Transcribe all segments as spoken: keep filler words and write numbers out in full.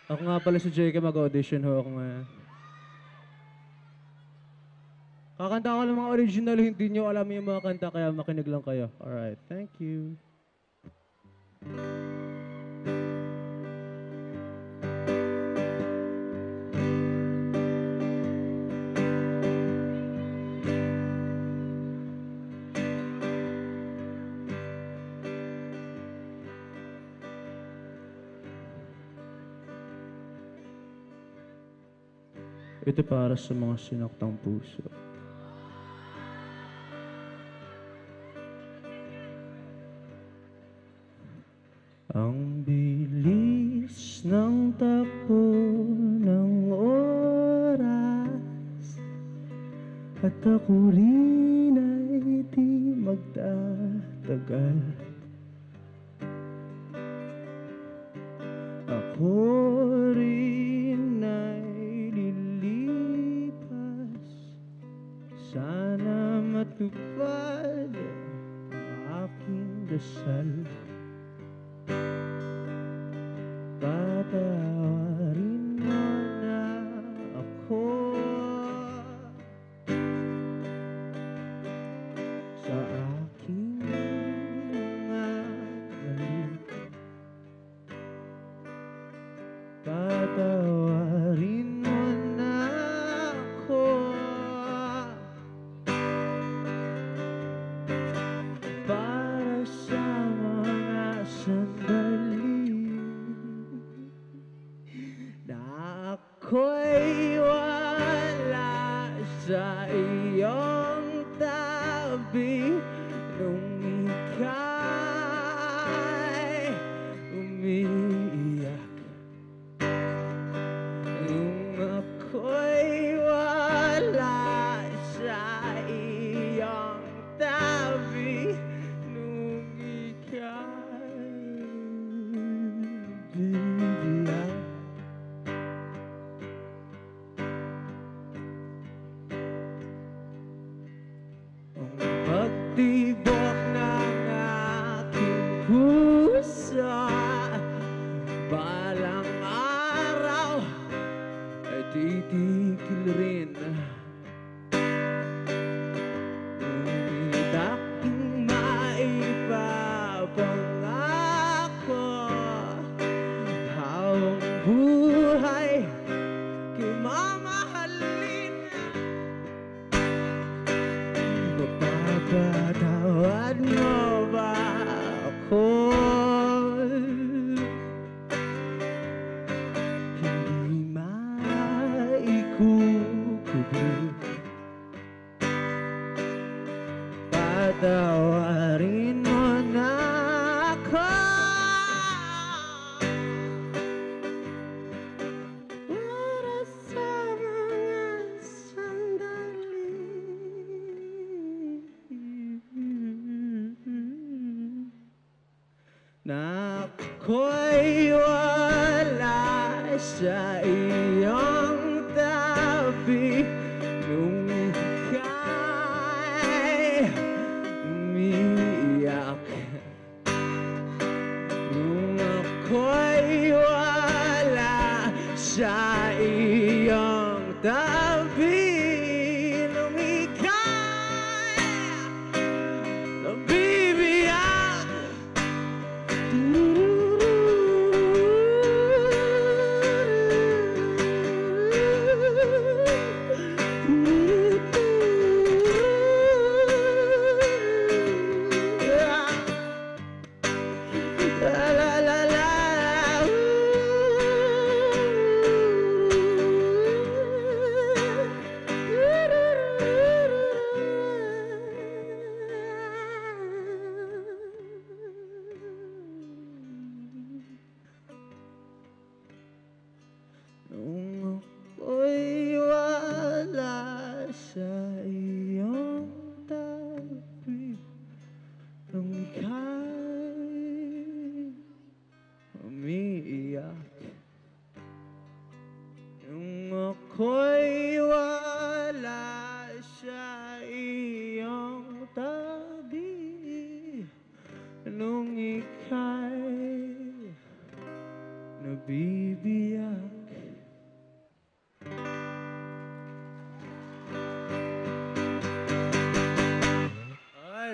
Ako nga pala si J K, mag-audition ho ako ngayon. Kakanta ko ng mga original, hindi nyo alam yung mga kanta, kaya makinig lang kayo. Alright, thank you. Ito para sa mga sinaktang puso. Ang bilis ng takbo ng oras, at ako rin ay di magtatagal. Ako rin ay lilipas, sana matupad ang aking dasal. Patawarin mo na ako sa aking mga mali. Patawarin mo na ako para sa mga sandali ako'y wala sa iyong tabi nung ika'y umiiyak. Nung ako'y wala sa iyong tabi nung ika'y umiiyak. Pagtibok ng aking puso, balang araw ay titigil rin. Ngunit aking maipapangako, habang buhay kay mamahalin. Mapapatawad mo ba ako? Hindi maikukubli. Patawarin mo na ako para sa mga sandali na ako'y wala sa iyong tabi nung ika'y umiiyak. Nung ako'y wala sa iyong tabi nung ika'y nabibiyak. La la la la. Nung ako'y wala sa iyong tabi nung ika'y umiiyak. Nung ako'y wala sa iyong tabi nung ika'y nabibiyak.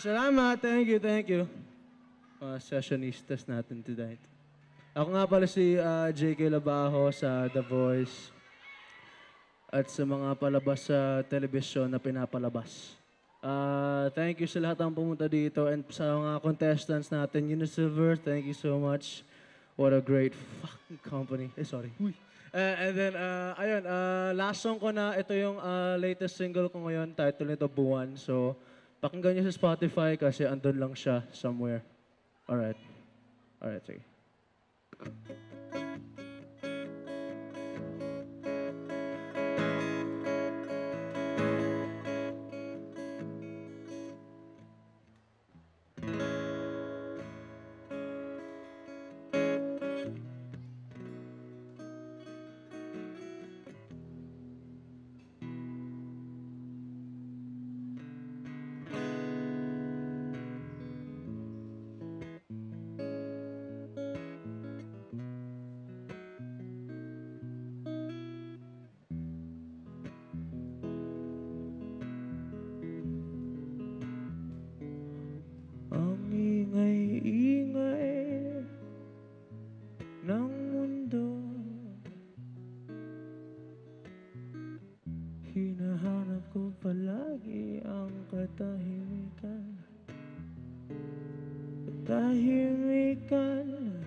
salamat. Thank you, thank you. Mga sessionistas natin tonight. Ako nga pala si ah, J K Labajo sa The Voice at sa mga palabas sa telebisyon na pinapalabas. Ah, thank you sa lahat ng pumunta dito and sa mga contestants natin. UniSilver, thank you so much. What a great fucking company. Eh, sorry. Uy. Uh, and then, uh, ayun, uh, last song ko na, ito yung uh, latest single ko ngayon, title nito, Buwan. So, pakinggan nyo sa Spotify kasi andun lang siya somewhere. Alright. Alright, sige. Ang ingay-ingay ng mundo, hinahanap ko palagi ang katahimikan. Katahimikan,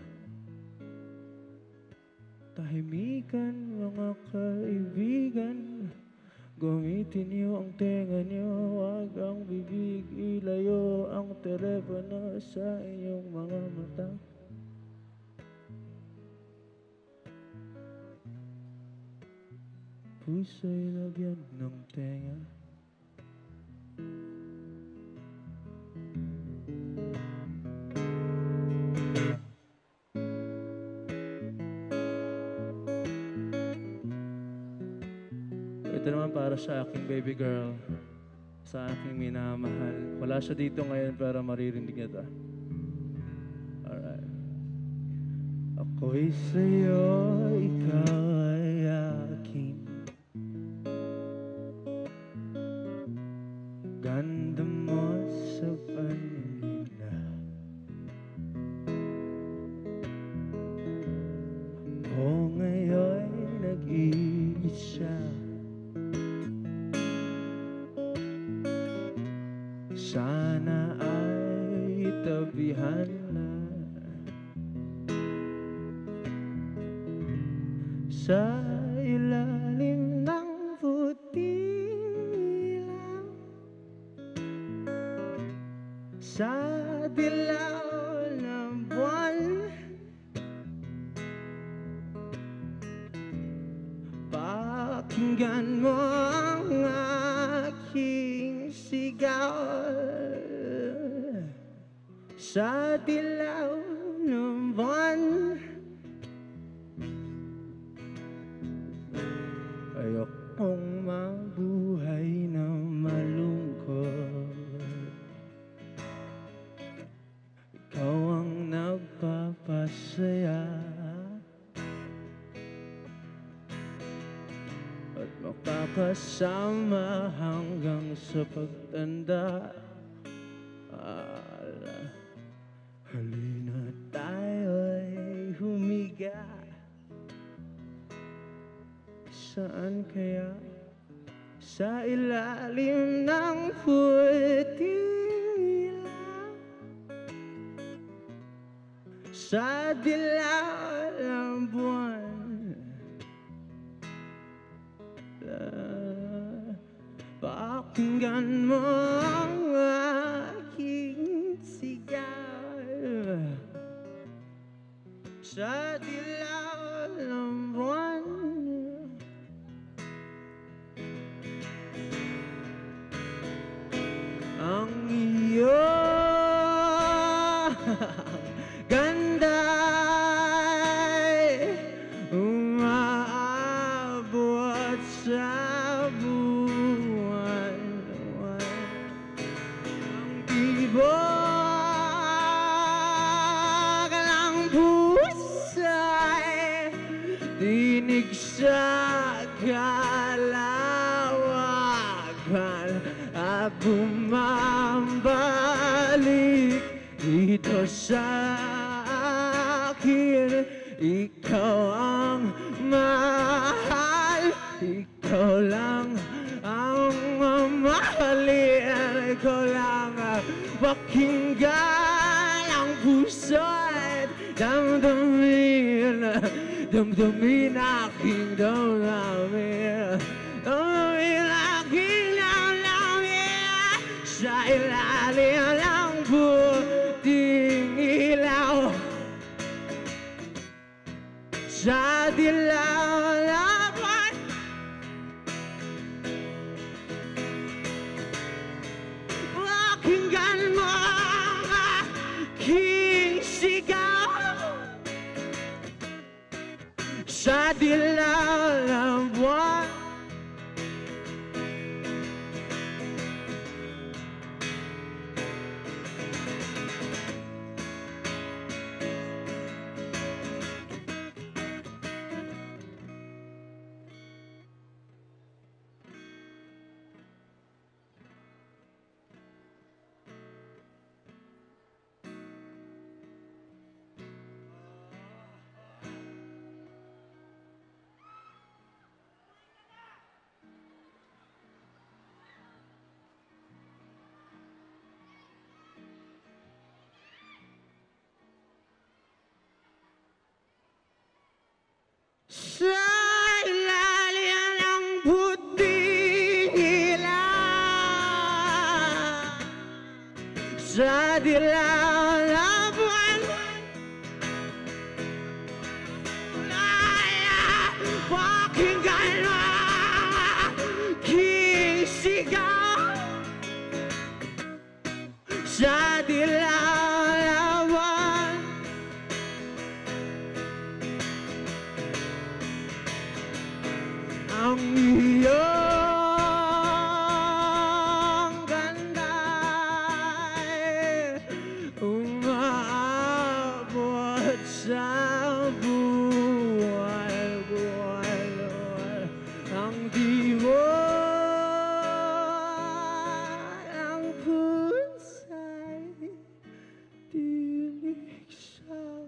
tahimikan mga kaibigan. Gamitin niyo ang tenga niyo, wag ang bibig, ilayo ang telepono sa inyong mga mata. Puso'y lagyan ng tenga. Ito naman para sa aking baby girl, sa aking minamahal. Wala siya dito ngayon pero maririnig niya ito. Alright. Ako'y sa'yo, ikaw ay akin. Ganda mo sa paningin na. Ako ngayon nag-iisa. Sana ay tabihan na sa ilalim ng puting ilaw, sa dilaw ng buwan. Pakinggan mo ang aking sigaw sa dilaw ng buwan. Ayokong mabuhay na malungkot. Ikaw ang nagpapasaya at makakasama hanggang sa pagtanda. Ala, halina tayo'y humiga. Saan kaya? Sa ilalim ng puting ilaw, sa dilaw ng buwan. Pakinggan mo ang aking sigaw sa dilaw ng buwan. Ang iyong ganda'y umaabot sa buwan. Ang tibok ng pusa'y tinig sa kalawakan at bumaba ko sa akin. Ikaw ang mahal, ikaw lang ang mamahalin, ikaw lang ang pakinggan ang puso at damdamin, damdamin aking damdamin, damdamin aking damdamin sa ilalim ng puting ilaw, sa dilaw na buwan. Pakinggan mo ang aking sigaw sa dilaw ng buwan. Sa ilalim ng puting ilaw, sa dilaw na buwan, pakinggan mo ang aking sigaw sa dilaw na buwan. Ang iyong ganda ay umaabot sa buwan, buwan, buwan. Ang diwan ng pusa'y tinig sa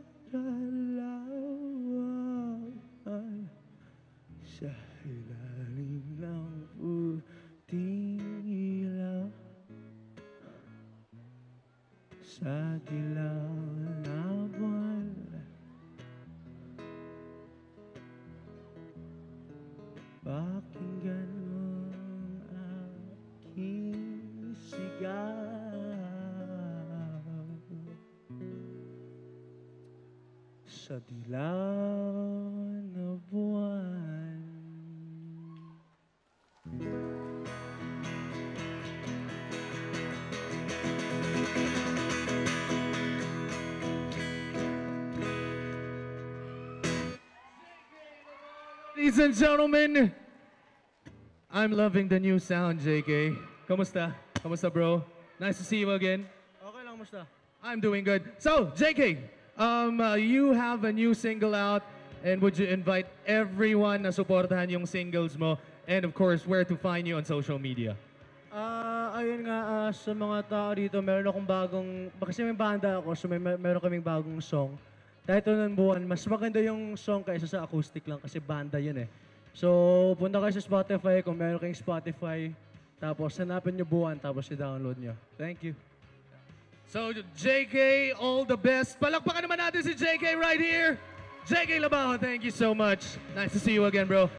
dalawan, sa ilalim ng puting ilaw, sa dilaw na buwan. Pakinggan mo ang aking sigaw sa dilaw na buwan. Ladies and gentlemen, I'm loving the new sound, J K. Kamusta? Kamusta, bro? Nice to see you again. Okay lang, musta? I'm doing good. So, J K, um, uh, you have a new single out, and would you invite everyone na suportahan yung singles mo, and of course, where to find you on social media? Ah, ayun nga, ah, sa mga tao dito, meron akong bagong, kasi may banda ako, so may, may meron kaming bagong song. Title ng Buwan, mas maganda yung song kaysa sa acoustic lang kasi banda yun eh. So, punta kayo sa Spotify kung meron kayong Spotify, tapos hanapin nyo Buwan, tapos i-download nyo. Thank you. So, J K, all the best. Palakpakan naman natin si J K right here. J K Labajo, thank you so much. Nice to see you again, bro.